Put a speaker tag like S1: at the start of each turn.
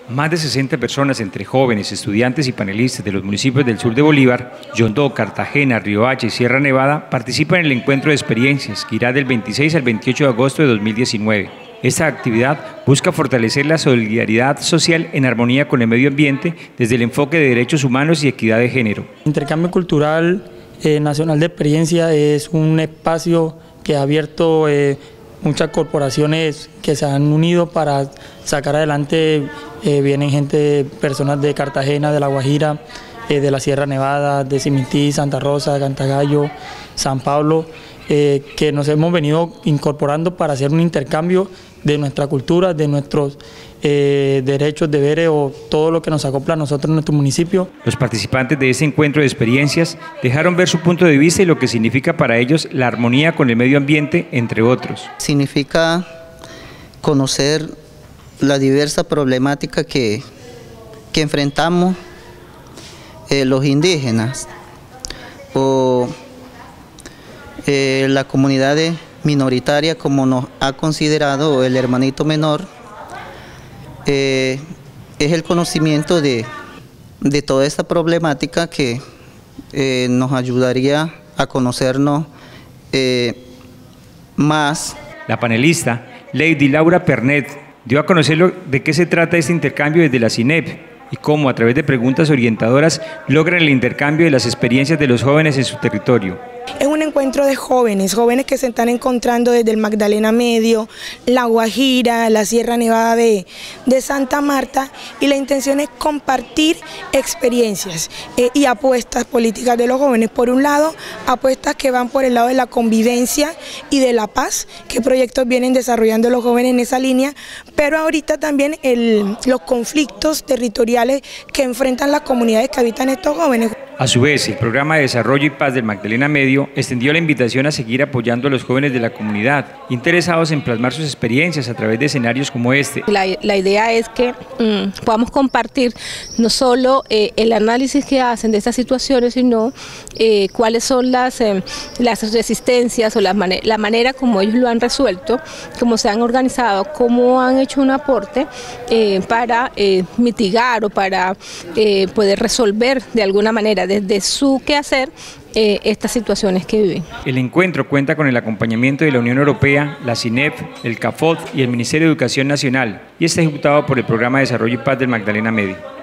S1: Más de 60 personas, entre jóvenes, estudiantes y panelistas de los municipios del sur de Bolívar, Yondó, Cartagena, Riohacha y Sierra Nevada, participan en el encuentro de experiencias que irá del 26 al 28 de agosto de 2019. Esta actividad busca fortalecer la solidaridad social en armonía con el medio ambiente desde el enfoque de derechos humanos y equidad de género.
S2: Intercambio Cultural Nacional de Experiencia es un espacio que ha abierto muchas corporaciones que se han unido para sacar adelante, vienen personas de Cartagena, de La Guajira, de la Sierra Nevada, de Simití, Santa Rosa, Cantagallo, San Pablo, que nos hemos venido incorporando para hacer un intercambio de nuestra cultura, de nuestros derechos, deberes o todo lo que nos acopla a nosotros en nuestro municipio.
S1: Los participantes de este encuentro de experiencias dejaron ver su punto de vista y lo que significa para ellos la armonía con el medio ambiente, entre otros.
S3: Significa conocer la diversa problemática que enfrentamos los indígenas o la comunidad minoritaria, como nos ha considerado el hermanito menor, es el conocimiento de toda esta problemática que nos ayudaría a conocernos más.
S1: La panelista Lady Laura Pernet dio a conocer de qué se trata este intercambio desde la CINEP y cómo a través de preguntas orientadoras logran el intercambio de las experiencias de los jóvenes en su territorio.
S4: Es un encuentro de jóvenes que se están encontrando desde el Magdalena Medio, La Guajira, la Sierra Nevada de Santa Marta, y la intención es compartir experiencias y apuestas políticas de los jóvenes. Por un lado, apuestas que van por el lado de la convivencia y de la paz, qué proyectos vienen desarrollando los jóvenes en esa línea, pero ahorita también los conflictos territoriales que enfrentan las comunidades que habitan estos jóvenes.
S1: A su vez, el Programa de Desarrollo y Paz del Magdalena Medio extendió la invitación a seguir apoyando a los jóvenes de la comunidad, interesados en plasmar sus experiencias a través de escenarios como este.
S5: La idea es que podamos compartir no solo el análisis que hacen de estas situaciones, sino cuáles son las resistencias o la manera como ellos lo han resuelto, cómo se han organizado, cómo han hecho un aporte para mitigar o para poder resolver de alguna manera desde su quehacer estas situaciones que viven.
S1: El encuentro cuenta con el acompañamiento de la Unión Europea, la CINEP, el CAFOD y el Ministerio de Educación Nacional y está ejecutado por el Programa de Desarrollo y Paz del Magdalena Medio.